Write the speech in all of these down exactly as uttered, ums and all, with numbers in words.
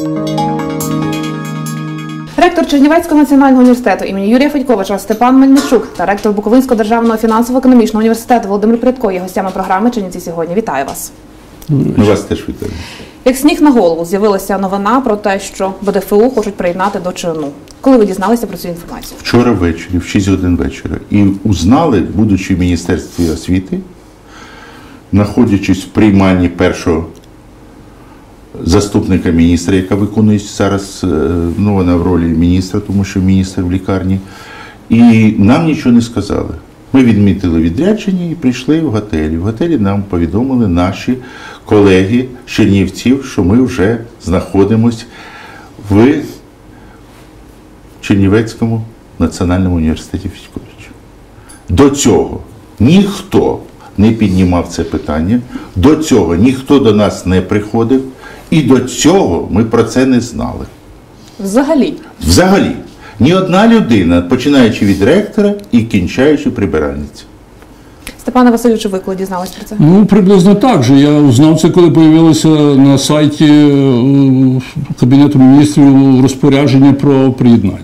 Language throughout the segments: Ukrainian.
Ректор Чернівецького національного університету імені Юрія Федьковича Степан Мельничук та ректор Буковинського державного фінансово-економічного університету Володимир Прядко є гостями програми «Чернівці сьогодні». Вітаю вас. Ми вас теж вітаємо. Як сніг на голову з'явилася новина про те, що БДФУ хочуть приєднати до ЧНУ. Коли ви дізналися про цю інформацію? Вчора ввечері, в шість годин вечора. І узнали, будучи в Міністерстві освіти, знаходячись в прийманні першого заступника міністра, яка виконує зараз, ну, вона в ролі міністра, тому що міністр в лікарні, і нам нічого не сказали. Ми відмітили відрядження і прийшли в готелі. В готелі нам повідомили наші колеги з Чернівців, що ми вже знаходимося в Чернівецькому національному університеті Федьковича. До цього ніхто не піднімав це питання, до цього ніхто до нас не приходив, і до цього ми про це не знали. Взагалі? Взагалі. Ні одна людина, починаючи від ректора і кінчаючи прибиральницю. Степане Васильовичу, ви коли дізналися про це? Ну, приблизно так же. Я узнав це, коли з'явилося на сайті Кабінету міністрів розпорядження про приєднання.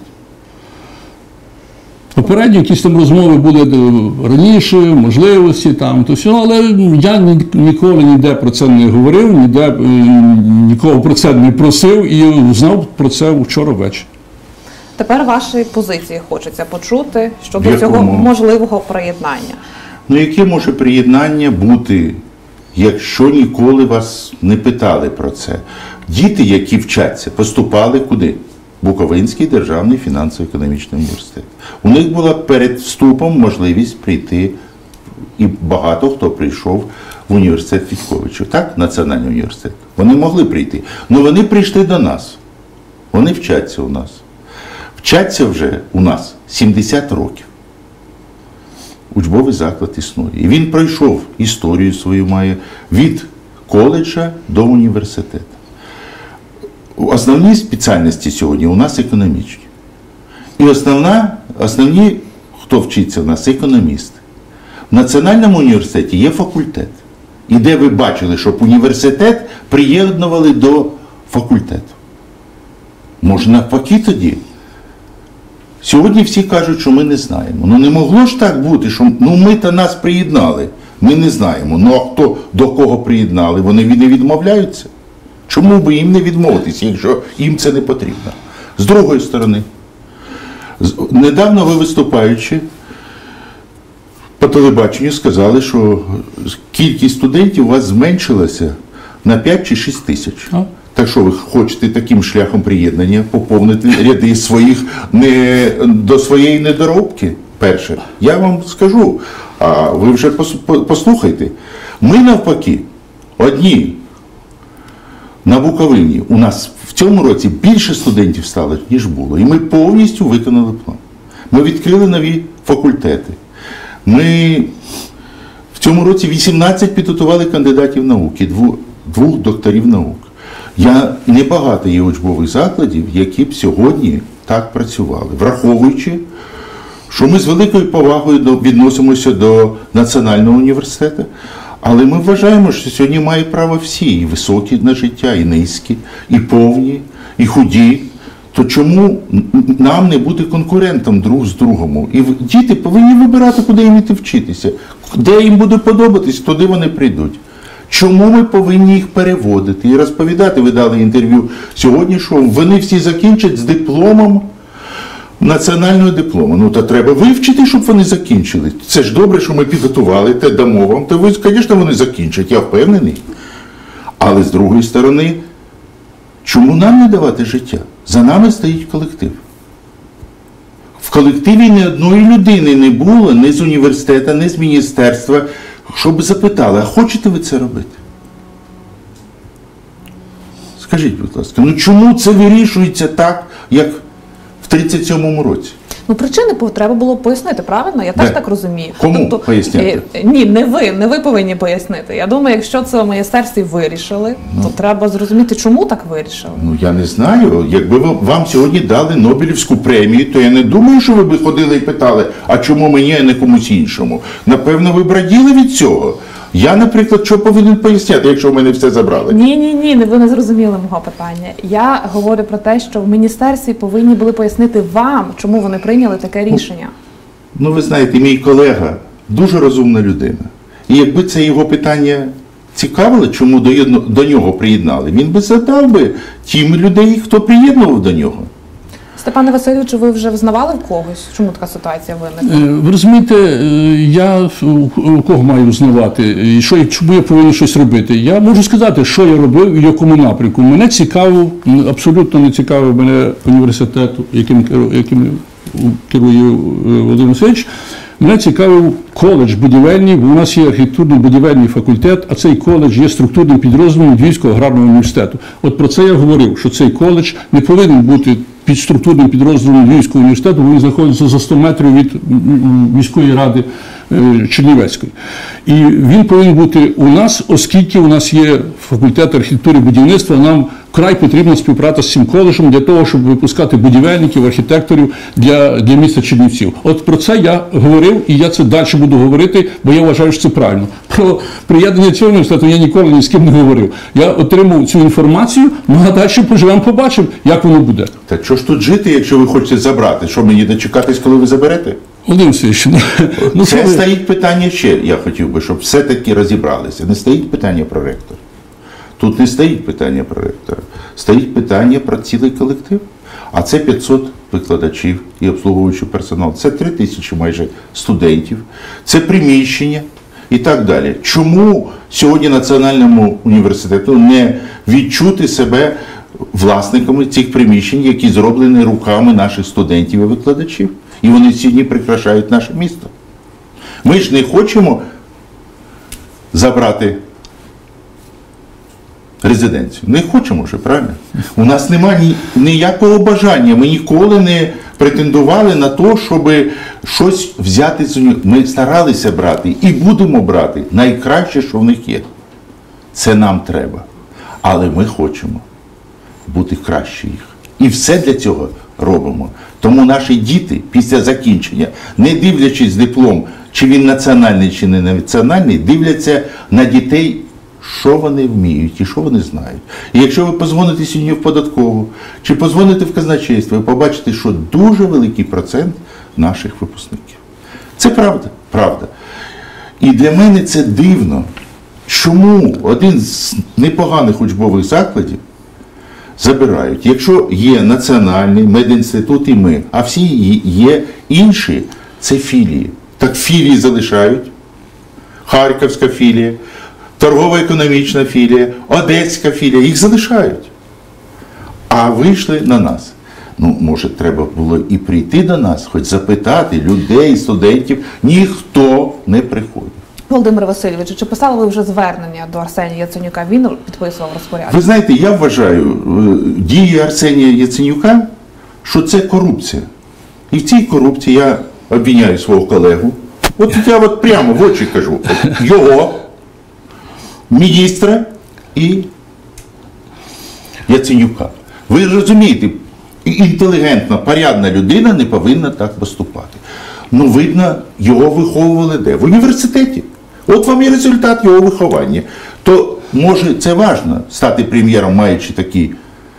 Попередні якісь там розмови були раніше, можливості, там, то все, але я ніколи ніде про це не говорив, ніде нікого про це не просив і знав про це вчора ввечері. Тепер ваші позиції хочеться почути щодо цього можливого приєднання. Ну, яке може приєднання бути, якщо ніколи вас не питали про це? Діти, які вчаться, поступали куди? Буковинський державний фінансово-економічний університет. У них була перед вступом можливість прийти, і багато хто прийшов в університет Федьковича, так, Національний університет. Вони могли прийти, але вони прийшли до нас. Вони вчаться у нас. Вчаться вже у нас сімдесят років. Учбовий заклад існує. І він пройшов історію свою, має від коледжа до університету. Основні спеціальності сьогодні у нас економічні. І основна, основні, хто вчиться у нас, економісти. В Національному університеті є факультет. І де ви бачили, щоб університет приєднували до факультету. Може навпаки тоді? Сьогодні всі кажуть, що ми не знаємо. Ну не могло ж так бути, що ну, ми-то нас приєднали. Ми не знаємо. Ну а хто до кого приєднали? Вони не відмовляються? Чому би їм не відмовитися, якщо їм це не потрібно? З другої сторони, недавно ви виступаючи по телебаченню сказали, що кількість студентів у вас зменшилася на п'ять чи шість тисяч. Так що ви хочете таким шляхом приєднання поповнити ряди своїх не, до своєї недоробки? Перше, я вам скажу, а ви вже послухайте. Ми навпаки, одні на Буковині, у нас в цьому році більше студентів стало, ніж було. І ми повністю виконали план. Ми відкрили нові факультети. Ми в цьому році вісімнадцять підготували кандидатів науки, двох, двох докторів наук. Я небагато є учбових закладів, які б сьогодні так працювали, враховуючи, що ми з великою повагою відносимося до Національного університету, але ми вважаємо, що сьогодні мають право всі, і високі на життя, і низькі, і повні, і худі. То чому нам не бути конкурентом друг з другом? І діти повинні вибирати, куди їм іти вчитися. Де їм буде подобатись, туди вони прийдуть. Чому ми повинні їх переводити і розповідати? Ви дали інтерв'ю сьогодні, що вони всі закінчать з дипломом, національного диплому. Ну, то треба вивчити, щоб вони закінчили. Це ж добре, що ми підготували, те дамо вам. То, ви, звісно, вони закінчать, я впевнений. Але з другої сторони, чому нам не давати життя? За нами стоїть колектив. В колективі ні одної людини не було, ні з університету, ні з міністерства, щоб запитали, а хочете ви це робити? Скажіть, будь ласка, ну чому це вирішується так, як в тридцять сьомому році? Ну, причини треба було пояснити, правильно? Я Де? теж так розумію. Кому тобто, поясняти? Е, ні, не ви, не ви повинні пояснити. Я думаю, якщо це в міністерстві вирішили, ну, то треба зрозуміти, чому так вирішили. Ну, я не знаю. Якби вам сьогодні дали Нобелівську премію, то я не думаю, що ви б ходили і питали, а чому мені, а не комусь іншому. Напевно, ви б раділи від цього. Я, наприклад, що повинен поясняти, якщо в мене все забрали? Ні, ні, ні, ви не зрозуміли мого питання. Я говорю про те, що в міністерстві повинні були пояснити вам, чому вони прийняли таке рішення. Ну, ви знаєте, мій колега дуже розумна людина. І якби це його питання цікавило, чому до, до нього приєднали, він би задав би тим людей, хто приєднував до нього. Степане Васильовичу, ви вже взнавали в когось? Чому така ситуація виникла? Е, Ви розумієте, е, я у- у кого маю узнавати, і що, чому я повинен щось робити? Я можу сказати, що я робив і в якому напрямку. Мене цікавив, м, абсолютно не цікавив мене університет, яким, керу- яким керує е, Володимир Васильович. Мене цікавив коледж будівельний, бо у нас є архітектурно-будівельний факультет, а цей коледж є структурним підрозділом Львівського аграрного університету. От про це я говорив, що цей коледж не повинен бути під структурним підрозділом Львівського університету, бо він знаходиться за сто метрів від м, міської ради е, Чернівецької. І він повинен бути у нас, оскільки у нас є факультет архітектури і будівництва, нам вкрай потрібна співпраця з цим коледжем для того, щоб випускати будівельників, архітекторів для, для міста Чернівців. От про це я говорив, і я це далі буду говорити, бо я вважаю, що це правильно. Про приєднання цього університету я ніколи ні з ким не говорив. Я отримав цю інформацію, ну а далі поживемо, побачимо, як воно буде. Так що ж тут жити, якщо ви хочете забрати? Що мені дочекатись, коли ви заберете? Володимир Васильович, ну Це що ви- стоїть питання ще, я хотів би, щоб все-таки розібралися. Не стоїть питання про ректора. Тут не стоїть питання про ректора. Стоїть питання про цілий колектив. А це п'ятсот викладачів і обслуговуючий персонал. Це три тисячі майже студентів. Це приміщення і так далі. Чому сьогодні Національному університету не відчути себе власниками цих приміщень, які зроблені руками наших студентів і викладачів? І вони сьогодні прикрашають наше місто. Ми ж не хочемо забрати резиденцію. Не хочемо вже, правильно? У нас немає ні, ніякого бажання. Ми ніколи не претендували на те, щоб щось взяти з нього. Ми старалися брати і будемо брати найкраще, що в них є. Це нам треба. Але ми хочемо бути краще їх. І все для цього робимо. Тому наші діти після закінчення, не дивлячись диплом, чи він національний, чи не національний, дивляться на дітей, що вони вміють і що вони знають. І якщо ви позвоните сьогодні в податкову, чи позвоните в казначейство, ви побачите, що дуже великий процент наших випускників. Це правда, правда. І для мене це дивно, чому один з непоганих учбових закладів забирають. Якщо є національний медінститут і ми, а всі є інші, це філії. Так філії залишають. Харківська філія, торгово-економічна філія, одеська філія, їх залишають. А вийшли на нас. Ну, може, треба було і прийти до нас, хоч запитати людей, студентів. Ніхто не приходить. Володимир Васильович, чи писали ви вже звернення до Арсенія Яценюка? Він підписував розпорядження. Ви знаєте, я вважаю е, дії Арсенія Яценюка, що це корупція. І в цій корупції я обвиняю свого колегу. От я от прямо в очі кажу. От його, міністра і Яценюка. Ви розумієте, інтелігентна, порядна людина не повинна так поступати. Ну, видно, його виховували де? В університеті. От вам і результат його виховання. То, може, це важливо стати прем'єром, маючи такий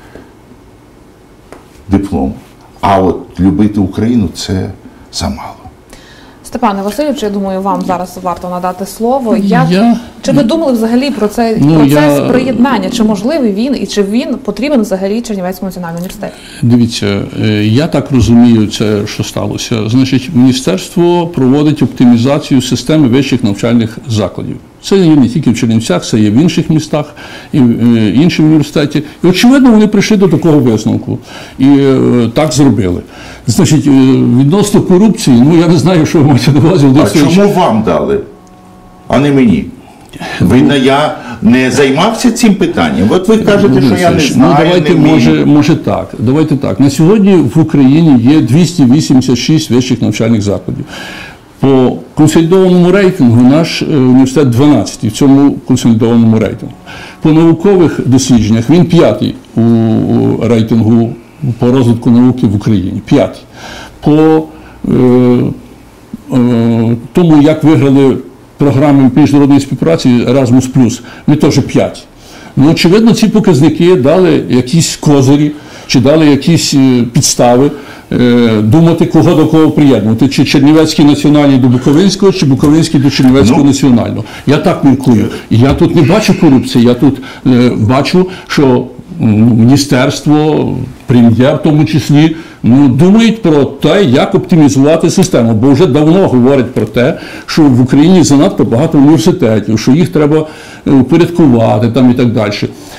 диплом. А от любити Україну – це замало. Степане Васильовичу, я думаю, вам зараз варто надати слово. Як... Я- Чи ви думали взагалі про цей Ну, процес я- приєднання? Чи можливий він і чи він потрібен взагалі Чернівецькому національному університету? Дивіться, е, я так розумію, це що сталося. Значить, міністерство проводить оптимізацію системи вищих навчальних закладів. Це є не тільки в Чернівцях, це є в інших містах і в е, інших університеті. І очевидно, вони прийшли до такого висновку і е, так зробили. Значить, е, відносно корупції, ну я не знаю, що ви маєте на увазі. А Володимир Васильович. чому вам дали, а не мені? Видно, я не займався цим питанням. От ви кажете, що я не Ну, знаю, давайте, не вмію. може, може так. Давайте так. На сьогодні в Україні є двісті вісімдесят шість вищих навчальних закладів. По консолідованому рейтингу наш е, університет дванадцятий в цьому консолідованому рейтингу. По наукових дослідженнях він п'ятий у у рейтингу по розвитку науки в Україні. П'ятий. По е, е, тому, як виграли програми міжнародної співпраці Erasmus+, ми теж п'ять. Ну, очевидно, ці показники дали якісь козирі, чи дали якісь підстави е, думати, кого до кого приєднувати. Чи Чернівецький національний до Буковинського, чи Буковинський до Чернівецького ну, національного. Я так міркую. І я тут не бачу корупції, я тут е, бачу, що міністерство, прем'єр в тому числі, ну, думають про те, як оптимізувати систему, бо вже давно говорять про те, що в Україні занадто багато університетів, що їх треба упорядкувати там і так далі.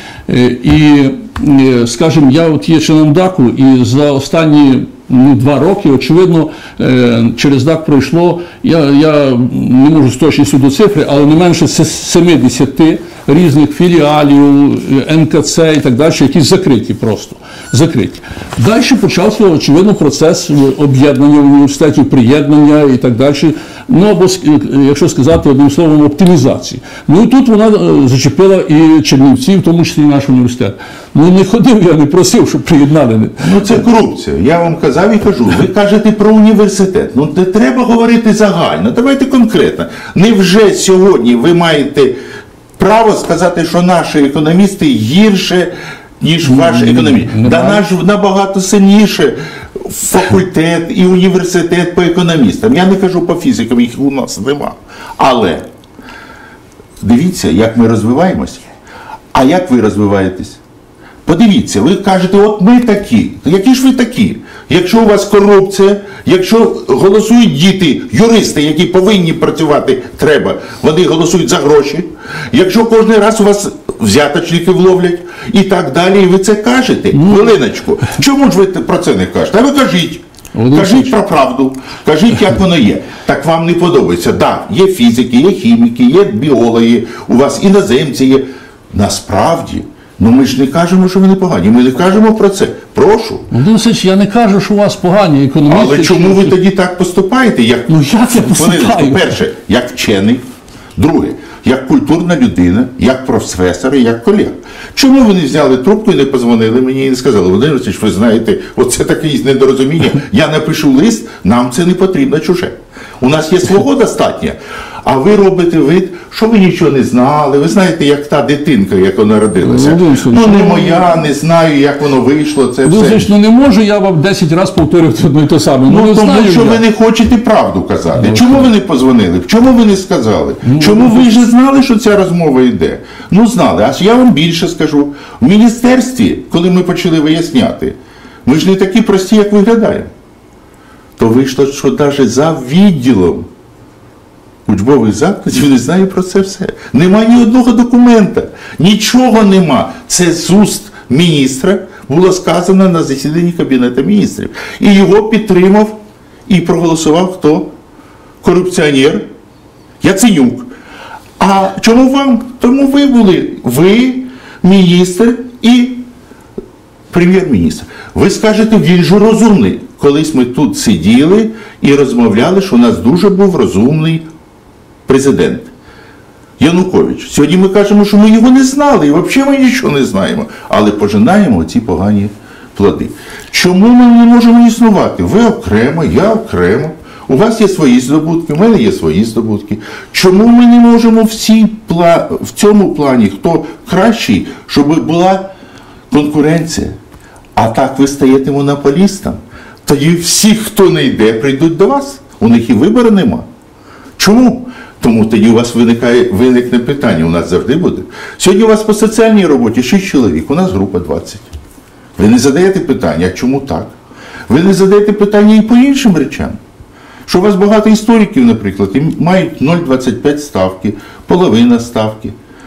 І, скажімо, я от є членом даку, і за останні ну, два роки, очевидно, через дак пройшло, я, я не можу з точністю до цифри, але не менше сімдесят різних філіалів, ен ка це і так далі, які закриті просто. Закриті. Далі почався, очевидно, процес об'єднання університетів, приєднання і так далі. Ну, або, якщо сказати одним словом, оптимізації. Ну, і тут вона зачепила і Чернівці, в тому числі і наш університет. Ну, не ходив я, не просив, щоб приєднали. Ну, це корупція. Я вам казав і кажу. Ви кажете про університет. Ну, не треба говорити загально. Давайте конкретно. Невже сьогодні ви маєте право сказати, що наші економісти гірше, ніж ваші економісти? Да наш набагато сильніше факультет і університет по економістам. Я не кажу по фізикам, їх у нас нема. Але дивіться, як ми розвиваємося. А як ви розвиваєтесь? Подивіться, ви кажете, от ми такі. Які ж ви такі? Якщо у вас корупція, якщо голосують діти, юристи, які повинні працювати, треба, вони голосують за гроші. Якщо кожен раз у вас взяточники вловлять і так далі, і ви це кажете, хвилиночку. Чому ж ви про це не кажете? А ви кажіть. Кажіть про правду, кажіть, як воно є. Так вам не подобається. Так, да, є фізики, є хіміки, є біологи, у вас іноземці є. Насправді, ну ми ж не кажемо, що ви не погані, ми не кажемо про це. Прошу. Володимир Васильович, я не кажу, що у вас погані економісти. Але чому ви тоді так поступаєте? Як, ну як я поступаю? Перше, як вчений. Друге, як культурна людина, як професор і як колега. Чому ви не взяли трубку і не позвонили мені і не сказали, Володимир Васильович, ви знаєте, оце таке недорозуміння, я напишу лист, нам це не потрібно чуже. У нас є свого достатньо, а ви робите вид, що ви нічого не знали, ви знаєте, як та дитинка, як вона родилася. Ну не моя, не знаю, як воно вийшло, це все. Ну не можу я вам десять разів повторювати одне і те саме. Ну, ну тому знаю що я. ви не хочете правду казати. Ну, чому ви не позвонили? Чому ви не сказали? Ну, чому ви вже знали, що ця розмова йде? Ну знали, а я вам більше скажу. В міністерстві, коли ми почали виясняти, ми ж не такі прості, як виглядаємо. То вийшло, що навіть за відділом учбових закладів не знаю про це все. Нема ні одного документа, нічого нема. Це з уст міністра було сказано на засіданні Кабінету міністрів. І його підтримав і проголосував хто? Корупціонер Яценюк. А чому вам? Тому ви були, ви, міністр і прем'єр-міністр. Ви скажете, він же розумний. Колись ми тут сиділи і розмовляли, що у нас дуже був розумний президент Янукович. Сьогодні ми кажемо, що ми його не знали, і взагалі ми нічого не знаємо, але пожинаємо ці погані плоди. Чому ми не можемо існувати? Ви окремо, я окремо. У вас є свої здобутки, у мене є свої здобутки. Чому ми не можемо всі в цьому плані, хто кращий, щоб була конкуренція? А так ви стаєте монополістом. Тоді всі, хто не йде, прийдуть до вас. У них і вибору нема. Чому? Тому тоді у вас виникає, виникне питання, у нас завжди буде. Сьогодні у вас по соціальній роботі шість чоловік, у нас група двадцять. Ви не задаєте питання, а чому так? Ви не задаєте питання і по іншим речам. Що у вас багато істориків, наприклад, і мають нуль цілих двадцять п'ять ставки, половина ставки.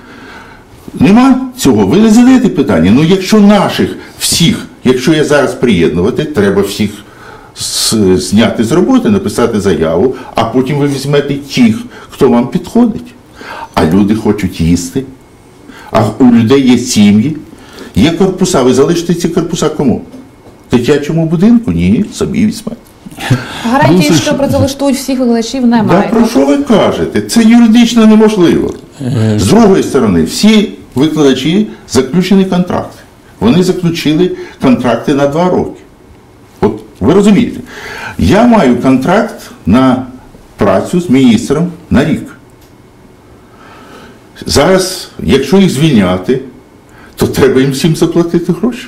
Нема цього, ви не задаєте питання. Ну якщо наших всіх, якщо я зараз приєднувати, треба всіх зняти з роботи, написати заяву, а потім ви візьмете тих, хто вам підходить. А люди хочуть їсти, а у людей є сім'ї, є корпуса. Ви залишите ці корпуса кому? Дитячому будинку? Ні, собі візьмете. Гарантії, що працевлаштують всіх викладачів, немає. Да, про що ви кажете? Це юридично неможливо. З другої сторони, всі викладачі заключені контракти. Вони заключили контракти на два роки. От ви розумієте, я маю контракт на працю з міністром на рік. Зараз, якщо їх звільняти, то треба їм всім заплатити гроші.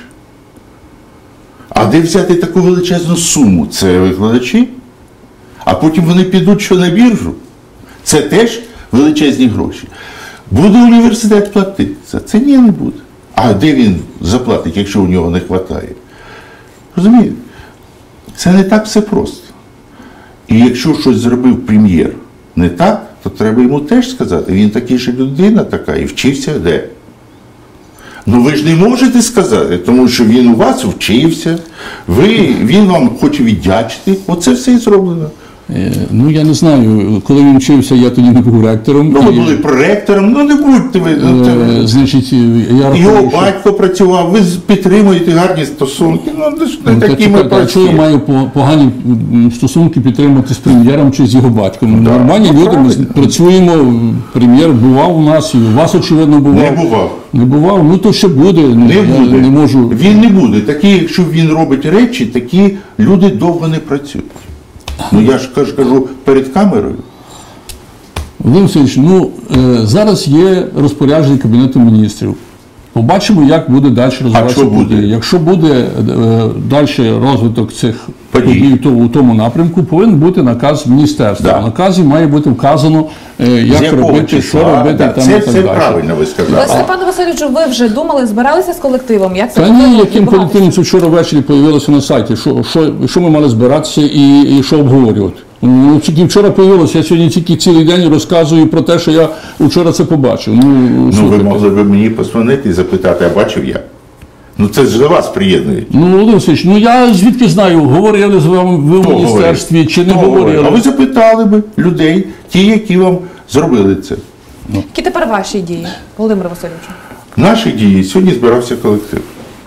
А де взяти таку величезну суму? Це викладачі. А потім вони підуть що на біржу. Це теж величезні гроші. Буде університет платити за це? Ні, не буде. А де він заплатить, якщо у нього не вистачає? Розумієте? Це не так все просто. І якщо щось зробив прем'єр не так, то треба йому теж сказати. Він такий же людина така і вчився де. Ну ви ж не можете сказати, тому що він у вас вчився, ви, він вам хоче віддячити. Оце все і зроблено. Е, Ну, я не знаю, коли він вчився, я тоді не був ректором. Ну, ви І, були проректором, ну не будьте ви. Ну, е, це- Значить, я рахую, Його що- батько працював, ви з- підтримуєте гарні стосунки. Ну, це ж не Ну, та такі ми чекайте, а чого я прості. маю по- погані м, стосунки підтримати з прем'єром чи з його батьком? Да, Нормальні ну, люди, ми з- правильно. працюємо, прем'єр бував у нас, і у вас, очевидно, бував. Не бував. Не бував, ну то ще буде, ну, Не я буде. не можу. Він не буде. Такі, якщо він робить речі, такі люди довго не працюють. Ну я ж кажу, кажу перед камерою. Володимир Васильович, ну е, зараз є розпорядження Кабінету міністрів. Побачимо, як буде далі розвиватися що буде? події. Якщо буде е, далі розвиток цих Подій. подій в тому, у тому напрямку, повинен бути наказ міністерства. Да. В наказі має бути вказано, е, З як якого робити, числа, що робити да, там це і так все далі. правильно ви сказали. Ви, Степане Васильовичу, ви вже думали, збиралися з колективом? Як це Та повинно ні, яким відбуватися? колективом це вчора ввечері з'явилося на сайті, що, що, що ми мали збиратися і, і що обговорювати. Ну, тільки вчора з'явилося, я сьогодні тільки цілий день розказую про те, що я вчора це побачив. Ну, Ну ви слухайте. могли б мені позвонити і запитати, а бачив я? Ну це ж до вас приєднують. Ну, Володимир Васильович, ну я звідки знаю, говорили з вами ви в Хто міністерстві говорив? чи не Хто говорив? говорили. А ви запитали би людей, ті, які вам зробили це. Які тепер ваші дії, Володимир Васильовичу? Наші дії сьогодні збирався колектив.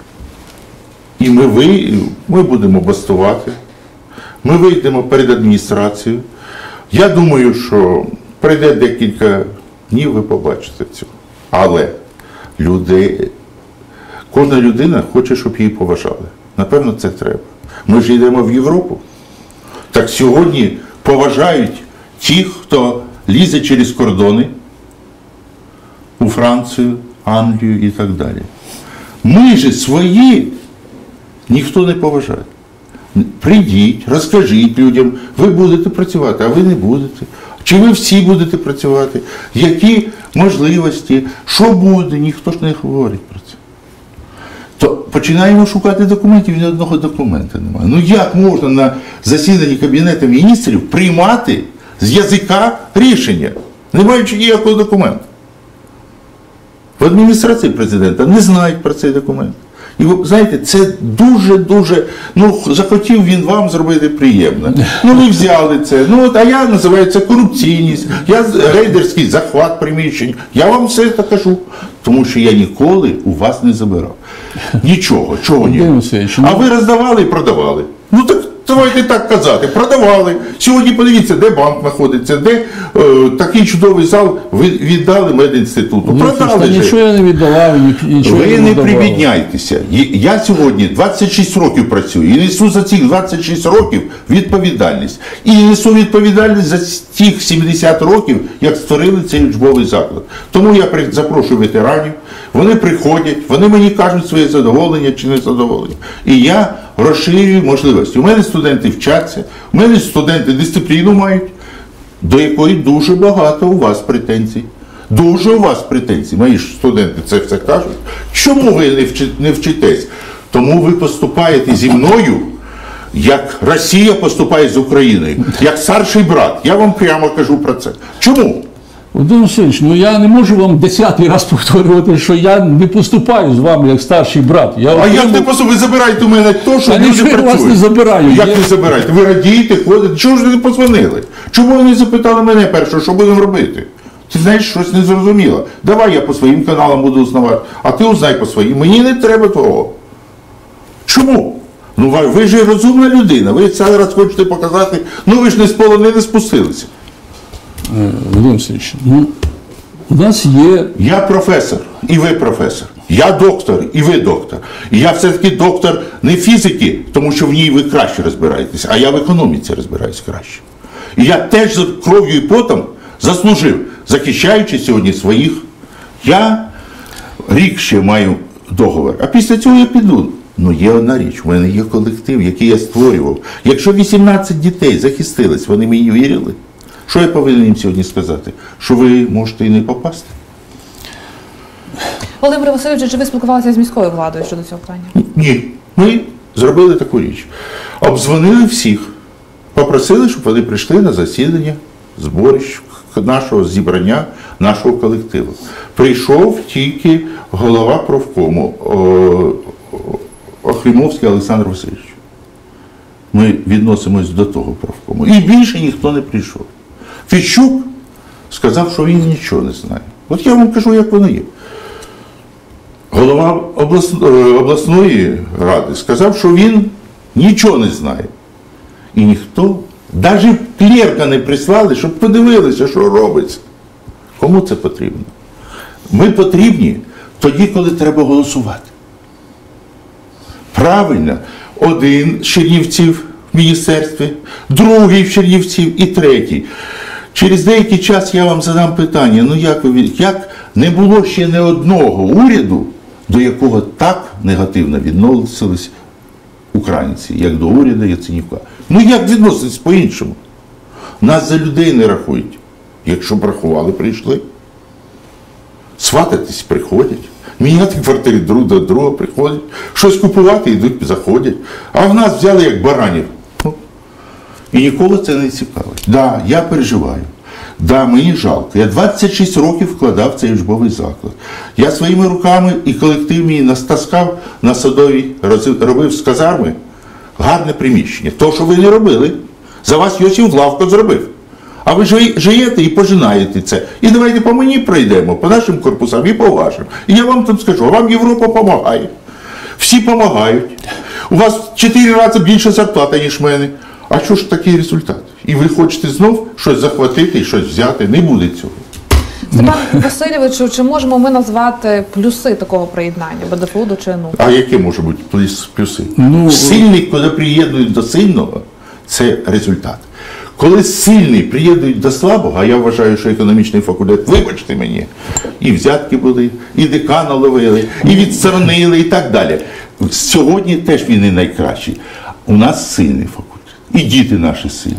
І ми, ви, ми будемо бастувати, ми вийдемо перед адміністрацією. Я думаю, що пройде декілька днів, ви побачите цього. Але люди, кожна людина хоче, щоб її поважали. Напевно, це треба. Ми ж йдемо в Європу. Так сьогодні поважають ті, хто лізе через кордони у Францію, Англію і так далі. Ми же свої ніхто не поважає. Прийдіть, розкажіть людям, ви будете працювати, а ви не будете. Чи ви всі будете працювати? Які можливості, що буде, ніхто ж не говорить про це. То починаємо шукати документів, ні одного документа немає. Ну як можна на засіданні Кабінету міністрів приймати з язика рішення, не маючи ніякого документу? В адміністрації президента не знають про цей документ. І ви знаєте, це дуже-дуже, ну, захотів він вам зробити приємно. Ну, ви взяли це. Ну, от, а я називаю це корупційність, я рейдерський захват приміщень. Я вам все це кажу. Тому що я ніколи у вас не забирав. Нічого, чого ні. Володимир Васильович, ну- А ви роздавали і продавали. Ну, так давайте так казати, продавали. Сьогодні подивіться, де банк знаходиться, де е, такий чудовий зал ви віддали медінституту. Володимир Продали Васильович, та же. нічого я не віддавав, ні- нічого Ви я не давав. прибідняйтеся. Є- Я сьогодні двадцять шість років працюю і несу за ці двадцять шість років відповідальність. І несу відповідальність за тих сімдесят років, як створили цей учбовий заклад. Тому я при- запрошую ветеранів, вони приходять, вони мені кажуть своє задоволення чи незадоволення. І я розширюю можливості. У мене студенти вчаться, у мене студенти дисципліну мають, до якої дуже багато у вас претензій. Дуже у вас претензій. Мої ж студенти це все кажуть. Чому ви не, вчи, не вчитесь? Тому ви поступаєте зі мною, як Росія поступає з Україною, як старший брат. Я вам прямо кажу про це. Чому? Володимир Васильович, ну я не можу вам десятий раз повторювати, що я не поступаю з вами як старший брат. Я А отримав- як не поступаєте? Ви забираєте у мене то, що Та люди нічого я працюють. вас не забираю. Як Я- не забираєте? Ви радієте, ходите. Чого ж ви не позвонили? Чому ви не запитали мене перше, що будемо робити? Ти знаєш, щось не зрозуміло. Давай я по своїм каналам буду узнавати, а ти узнай по своїм. Мені не треба твого. Чому? Ну ви, ви ж розумна людина, ви зараз хочете показати, ну ви ж не з полонини спустилися. Володимир Васильович, ну, у нас є Я професор, і ви професор. Я доктор, і ви доктор. І я все-таки доктор не фізики, тому що в ній ви краще розбираєтесь, а я в економіці розбираюсь краще. І я теж за кров'ю і потом заслужив, захищаючи сьогодні своїх Я рік ще маю договір, а після цього я піду. Ну, є одна річ, у мене є колектив, який я створював. Якщо вісімнадцять дітей захистились, вони мені вірили, що я повинен їм сьогодні сказати? Що ви можете і не попасти? Володимир Васильович, чи ви спілкувалися з міською владою щодо цього питання? Ні. Ми зробили таку річ. Обдзвонили всіх, попросили, щоб вони прийшли на засідання, зборище нашого зібрання, нашого колективу. Прийшов тільки голова профкому Охрімовський Олександр Васильович. Ми відносимось до того профкому. І більше ніхто не прийшов. Фіщук сказав, що він нічого не знає. От я вам кажу, як воно є. Голова обласної ради сказав, що він нічого не знає. І ніхто, навіть клерка не прислали, щоб подивилися, що робиться. Кому це потрібно? Ми потрібні тоді, коли треба голосувати. Правильно, один з Чернівців в міністерстві, другий в Чернівців і третій. Через деякий час я вам задам питання, ну як ви, як не було ще не одного уряду, до якого так негативно відносились українці, як до уряду Яценюка. Ну як відносились по-іншому? Нас за людей не рахують. Якщо б рахували, прийшли. Свататись приходять. Міняти квартири друг до друга приходять. Щось купувати, йдуть, заходять. А в нас взяли як баранів. І ніколи це не цікавить. Так, да, я переживаю. Да, мені жалко. Я двадцять шість років вкладав в цей учбовий заклад. Я своїми руками і колектив мій настаскав на Садовій, робив з казарми гарне приміщення. То, що ви не робили, за вас Йосиф Лавко зробив. А ви живете і пожинаєте це. І давайте по мені пройдемо, по нашим корпусам і по вашим. І я вам тут скажу, вам Європа допомагає. Всі допомагають. У вас чотири рази більша зарплата, ніж в мене. А що ж такий результат? І ви хочете знов щось захватити і щось взяти? Не буде цього. Степан Васильовичу, чи можемо ми назвати плюси такого приєднання БДФУ до ЧНУ? А які можуть бути плюси? Ну, Сильний, коли приєднують до сильного, це результат. Коли сильний приєднують до слабого, а я вважаю, що економічний факультет, вибачте мені, і взятки були, і декана ловили, і відсторонили, і так далі. Сьогодні теж він не найкращий. У нас сильний факультет. І діти наші сильні.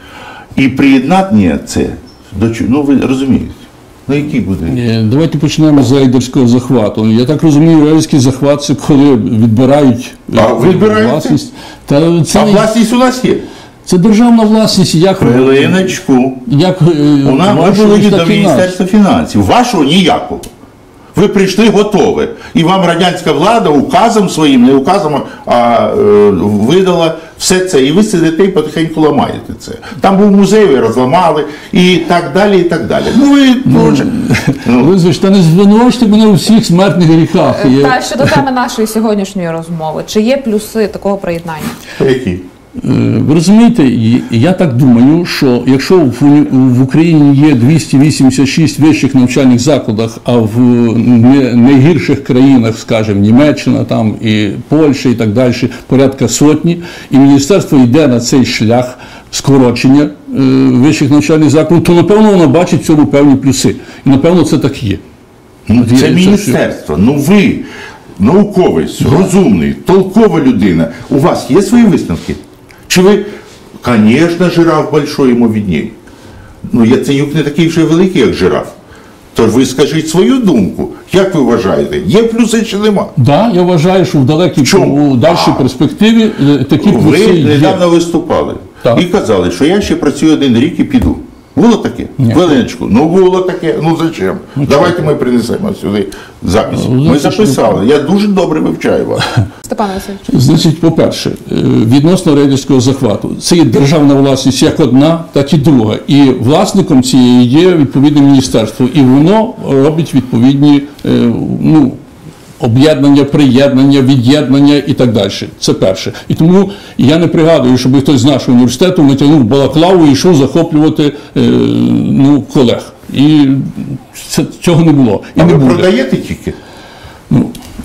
І приєднання це, до чого, ну ви розумієте, ну який буде? Давайте почнемо з рейдерського захвату. Я так розумію, рейдерський захват – це коли відбирають А відбирають власність. Та це, А не- власність у нас є. це державна власність, як, Хвилиночку. як У нас ви вашого, були так до і наш. Міністерства фінансів. Вашого ніякого. Ви прийшли готове. І вам радянська влада указом своїм, не указом, а е, видала все це. І ви сидите і потихеньку ламаєте це. Там був музей, ви розламали, і так далі, і так далі. Ну ви, може. Ну, Лизович, та не звинувачте мене у всіх смертних гріхах. Я- Та щодо теми нашої сьогоднішньої розмови, чи є плюси такого приєднання? які? Е, Ви розумієте, і- я так думаю, що якщо в, уні- в Україні є двісті вісімдесят шість вищих навчальних закладах, а в не- найгірших країнах, скажімо, Німеччина там і Польща і так далі, порядка сотні, і міністерство йде на цей шлях скорочення е, вищих навчальних закладів, то напевно воно бачить в цьому певні плюси. І напевно це так є. Ну, От це є- міністерство. Ну ви, науковець, розумний, толкова людина. У вас є свої висновки? Чи ви, звісно, жираф большой, йому видней. Ну, Яценюк не такий вже великий, як жираф. Тож ви скажіть свою думку. Як ви вважаєте, є плюси чи нема? Да, я вважаю, що в далекій чому? у дальшій А. перспективі е, такі Ви плюси є. недавно виступали Так. і казали, що я ще працюю один рік і піду. Було таке? Ні. Хвилиночку. Ну було таке. Ну зачем? Давайте ми принесемо сюди запис. Ну, Ми запис, записали. Я дуже добре вивчаю вас. Степан Васильович. Значить, по-перше, е, відносно рейдерського захвату, це є державна власність як одна, так і друга. І власником цієї є відповідне міністерство. І воно робить відповідні е, ну, об'єднання, приєднання, від'єднання і так далі. Це перше. І тому я не пригадую, щоб хтось з нашого університету натягнув балаклаву і йшов захоплювати е, ну, колег. І це, цього не було. І А не ви буде. продаєте тільки? Ну,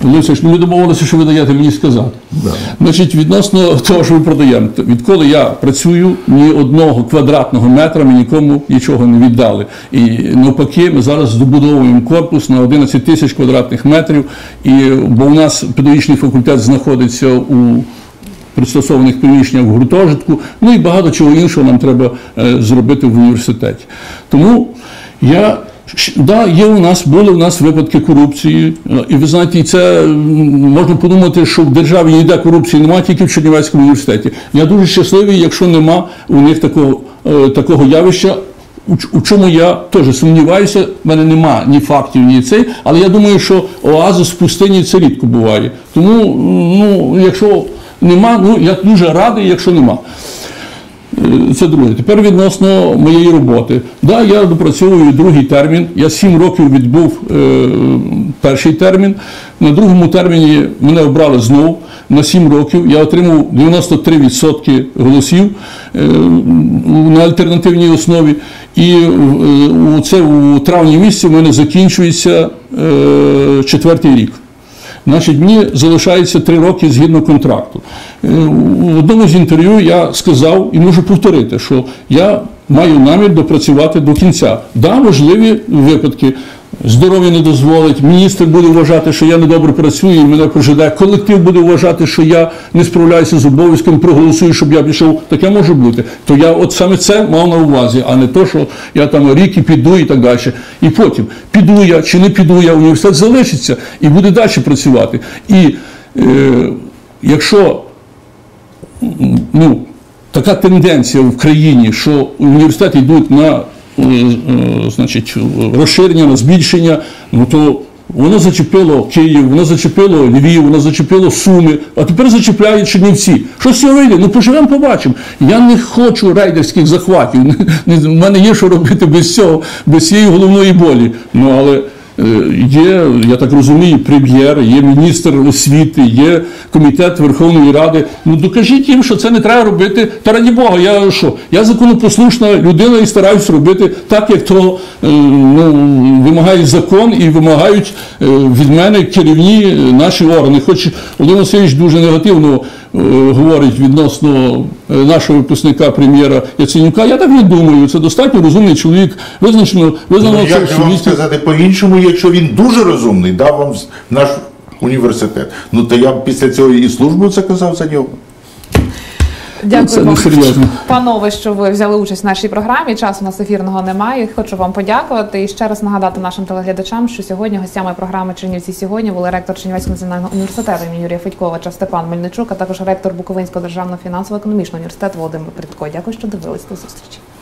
Олексійович, ну ми домовилися, що ви даєте мені сказати. Да. Значить, відносно того, що ви продаємо, відколи я працюю, ні одного квадратного метра ми нікому нічого не віддали. І навпаки, ми зараз добудовуємо корпус на одинадцять тисяч квадратних метрів, і, бо у нас педагогічний факультет знаходиться у пристосованих приміщеннях в гуртожитку, ну і багато чого іншого нам треба е, зробити в університеті. Тому я, да, є у нас, були у нас випадки корупції, і ви знаєте, і це можна подумати, що в державі ніде корупції немає, тільки в Чернівецькому університеті. Я дуже щасливий, якщо нема у них такого, е, такого явища, у, у чому я теж сумніваюся, в мене нема ні фактів, ні цей, але я думаю, що оазис в пустині це рідко буває. Тому, ну, якщо нема, ну, я дуже радий, якщо нема. Це друге. Тепер відносно моєї роботи. Да, я допрацьовую другий термін. Я сім років відбув е, перший термін. На другому терміні мене обрали знову на сім років. Я отримав дев'яносто три відсотки голосів е, на альтернативній основі. І е, це у травні місяці в мене закінчується е, четвертий рік. Значить, мені залишається три роки згідно контракту. В одному з інтерв'ю я сказав, і можу повторити, що я маю намір допрацювати до кінця. Да, можливі випадки. Здоров'я не дозволить, міністр буде вважати, що я недобре працюю, і мене прожидає, колектив буде вважати, що я не справляюся з обов'язком, проголосую, щоб я пішов. Таке може бути. То я от саме це мав на увазі, а не то, що я там рік і піду і так далі. І потім, піду я чи не піду я, університет залишиться і буде далі працювати. І е, якщо ну, така тенденція в країні, що університети йдуть на значить, розширення, на збільшення, ну то воно зачепило Київ, воно зачепило Львів, воно зачепило Суми, а тепер зачепляють Чернівці. Що з цього вийде? Ну поживемо, побачимо. Я не хочу рейдерських захватів. У мене є що робити без цього, без цієї головної болі. Ну, але є, я так розумію, прем'єр, є міністр освіти, є комітет Верховної Ради. Ну докажіть їм, що це не треба робити. Та раді Бога, я що? Я законопослушна людина і стараюсь робити так, як то ну, вимагає закон і вимагають від мене керівні наші органи. Хоч Володимир Васильович дуже негативно говорить відносно нашого випускника прем'єра Яценюка. Я так не думаю, це достатньо розумний чоловік, визначено, визнано, ну, як же вам сказати по-іншому, якщо він дуже розумний, дав вам наш університет. Ну, то я б після цього і службу це казав за нього. Дякую це вам, несерйозно. панове, що ви взяли участь в нашій програмі. Часу у нас ефірного немає. Хочу вам подякувати і ще раз нагадати нашим телеглядачам, що сьогодні гостями програми «Чернівці сьогодні» були ректор Чернівецького національного університету імені Юрія Федьковича Степан Мельничук, а також ректор Буковинського державного фінансово-економічного університету Володимир Прядко. Дякую, що дивились. До зустрічі.